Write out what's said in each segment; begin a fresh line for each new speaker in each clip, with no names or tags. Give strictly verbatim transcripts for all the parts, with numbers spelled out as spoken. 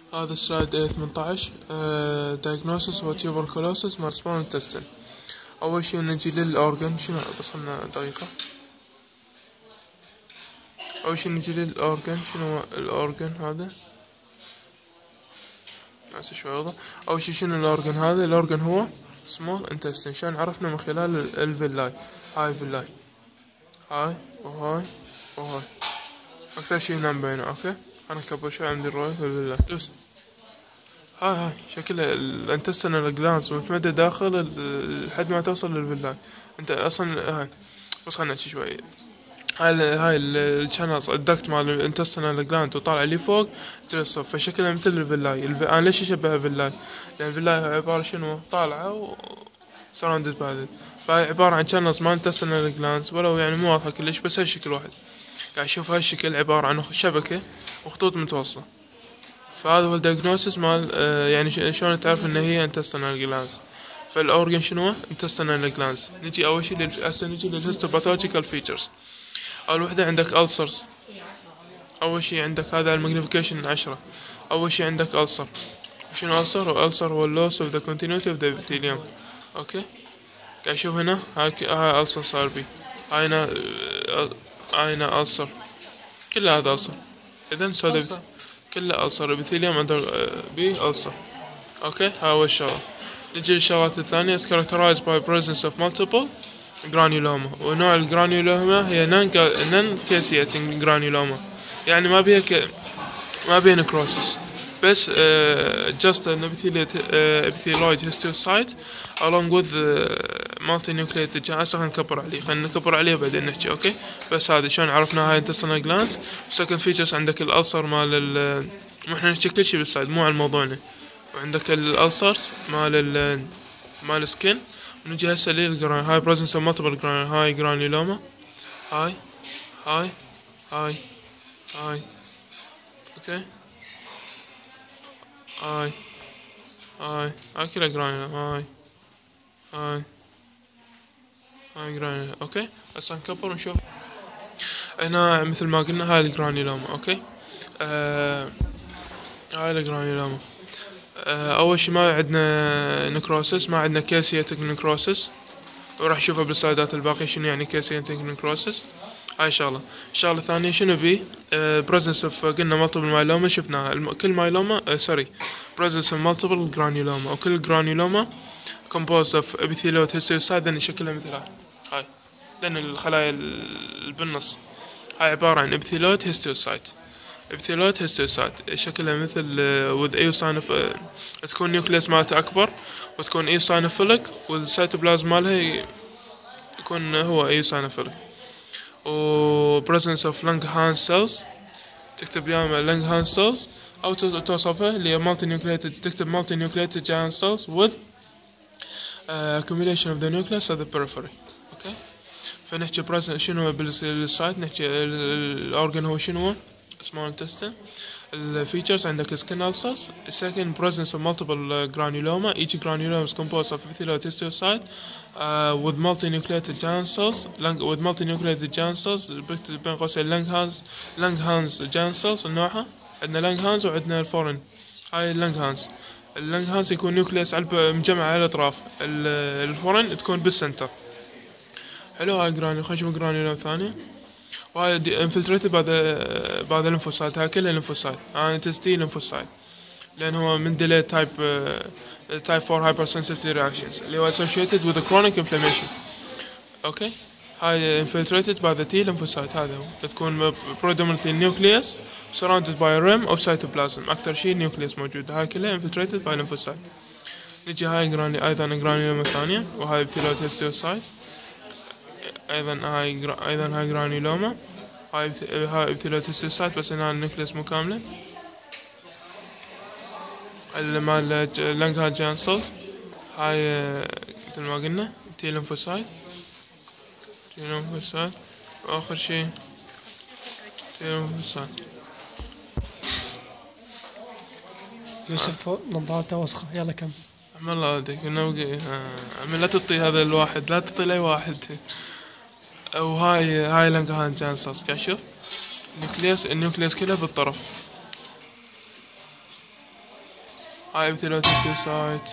هذا سلايد ثمانية عشر diagnosis و tuberculosis مع small intestine. أول شي نجي للأورجن. شنو بس خلنا دقيقة. أول شي نجي للأورجن. شنو الأورجن هذا؟ ناسي شوي وضع. أول شي شنو الأورجن هذا؟ الأورجن هو small intestine. شلون عرفنا؟ من خلال الفيلاي. هاي فيلاي، هاي وهاي وهاي، أكثر شي هنا مبينة. أوكي، أنا كبر شوي عندي الرؤية في الفيلاي. دوس. هاي هاي شكلها الانتستينال جلانس متمدة داخل لحد ما توصل للفيلاي. انت اصلا هاي بس خلنا نحكي شوي. هاي هاي الشانلز الدكت مال الانتستينال جلاند وطالع لي فوق ترسف، فشكلها مثل الفيلاي. الف... انا ليش اشبهها بالفيلاي؟ لان الفيلاي عبارة شنو؟ طالعة و سراوندد باي، فهي عبارة عن شانلز مال انتستينال جلاندز، ولو يعني مو واضحة كلش، بس هالشكل واحد قاعد اشوف. هالشكل عبارة عن شبكة وخطوط متوصلة. فهذا هو الدياجنوسيس مال آه يعني شلون تعرف ان هي intestinal glands. فالاورجن شنو؟ intestinal glands. نجي اول شي لل... هسه نجي للهيستوباثولوجيكال فيتشرز. اول وحدة عندك ulcers. اول شي عندك هذا الماجنيفيكيشن عشرة. اول شي عندك ulcer. شنو ulcer؟ والulcer هو loss of the continuity of the epithelium. اوكي، قاعد اشوف هنا هاي هاي ulcer صار بي، هاي هنا هاي هنا ulcer، كل هذا ulcer. اذا سو كله ألسر ابيثيليوم اندر بي ألسر. اوكي، هاي اول شغلة. نجي للشغلات الثانية. is characterized by presence of multiple granuloma. ونوع الجرانيولوما هي non caseating granuloma، يعني ما بيها ك... ما بيها necrosis، بس uh, just an epithelioid histiocyte along with uh, multinucleated. هسه خلينا نكبر عليه خلينا نكبر عليه بعدين نحكي. اوكي، بس هذا شلون عرفنا هاي intestinal glands. second features عندك الألسر مال ال مو احنا نحكي كل شي بالسلايد مو على موضوعنا. وعندك الألسرز مال ال مال السكن. ونجي هسه للجران. هاي presence of multiple جران. هاي جرانيولوما، هاي هاي هاي هاي اوكي، هاي هاي هاي كلها جرانيولا. هاي هاي هاي جرانيولا. اوكي، هسه نكبر ونشوف. هنا مثل ما قلنا هاي الجرانيولوما. اوكي، آه هاي الجرانيولوما. آه اول شي ما عندنا نكروسس، ما عندنا كيسياتيك نكروسس، وراح نشوفها بالسلايدات الباقية شنو يعني كيسياتيك نكروسس. هاي شغلة. الشغلة الثانية شنو بي؟ آه presence of قلنا مالتيبل مايلوما شفناها. الم... كل مايلوما آه سوري presence of multiple جرانيولوما، وكل جرانيولوما composed of epithelioid histiocyte. ذن شكلها مثل هاي. هاي ذن الخلايا اللي بالنص، هاي عبارة عن epithelioid histiocyte. epithelioid histiocyte شكلها مثل with eosinophil. تكون نيوكليس مالتها أكبر وتكون eosinophilic، والسيتوبلازم مالها يكون هو eosinophilic. و presence of Langerhans cells. تكتب يا اما Langerhans cells أو توصفها اللي هي multinucleated. تكتب multinucleated giant cells with uh, accumulation of the nucleus at the periphery. okay. فنحكي presence شنو بالسايت. نحكي الأورجن هو شنو؟ small intestine. الفيتشرز عندك skin ulcers. second presence of multiple granuloma. each granuloma is composed of epithelioid histiocyte uh, with multinucleated giant cells. with multinucleated giant cells بكتب بين قوسين Langerhans Langerhans giant cells. نوعها عندنا Langerhans وعندنا الفورن. هاي Langerhans. Langerhans يكون نيوكليس على مجمع على الأطراف. الفورن تكون بالسنتر. حلو. هاي جرانيول. خلينا نشوف جرانيول ثانية. وهاي infiltrated by the by the lymphocyte. هاي كلها lymphocyte. أنا تستي lymphocyte لأن هو من delay type uh, type four hypersensitivity reactions اللي هو associated with a chronic inflammation. أوكي، هاي infiltrated by the T lymphocyte. هذا هو تكون predominantly nucleus surrounded by a rim of cytoplasm. أكثر شيء nucleus موجود. هاي كلها infiltrated by lymphocyte. نجي هاي جراني أيضا جرانيوما ثانية، وهاي epithelioid histiocyte. ايضا هاي جرا... ايضا هاي جرانيولوما. هاي بث... هاي ابتلوت هيستوسايت بس هنا النكليس مو كاملة. مال لانغهان جانسلز. هاي مثل ما قلنا تي ليمفوسايت. تي ليمفوسايت واخر شي تي ليمفوسايت.
يوسف نظارته وسخة. يلا كم
عم الله ودك نوقي. عم لا تطي هذا الواحد، لا تطي لأي واحد. وهاي هاي لانغهان جانسلز. قاعد شوف النيوكليس النيوكليس كله بالطرف. هاي ابيثيليوتيك سايت.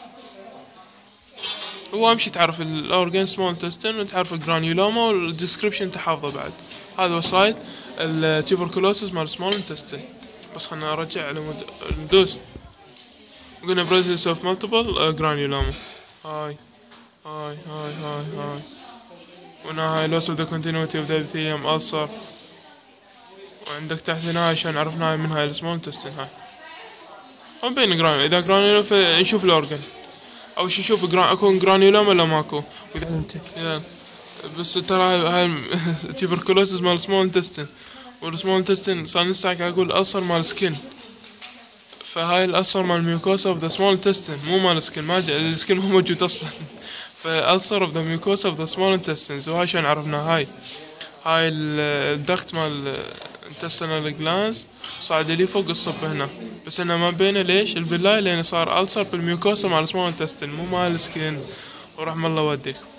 هو امشي تعرف الاورجن سمول تستن وتعرف الجرانيولوما والديسكريبشن تحافظه بعد. هذا وسلايد التيوبركلوسس مال سمول انتستين. بس خلنا ارجع على مد... ندوس. قلنا بريزنس اوف مالتيبل جرانيولوما. هاي هاي هاي هاي هاي وهنا هاي loss of the continuity of the epithelium ulcer. وعندك تحت هنا هاي شلون عرفنا من هاي السمول انتستين. هاي هم بين جرانيولوما. اذا جرانيولوما نشوف الاورجن او شو نشوف جران اكون جرانيولوما ولا ماكو. يعني بس ترى هاي هاي تيبركلوسس مال سمول انتستين. والسمول انتستين صار نساك اقول ألسر مال سكين. فهاي الألسر مال ميوكوسا اوف ذا سمول انتستين مو مال سكين. ما السكين مو موجود اصلا. فالألسر اوف ذا ميوكوسا اوف ذا سمول انتستينز. وهاي شلون عرفنا. هاي هاي الدكت مال intestinal glands صعد لي فوق الصب هنا. بس انه ما بينه ليش الفيلاي لان صار ألسر بالميوكوسا مال سمول انتستين مو مال سكين. ورحم الله والديك.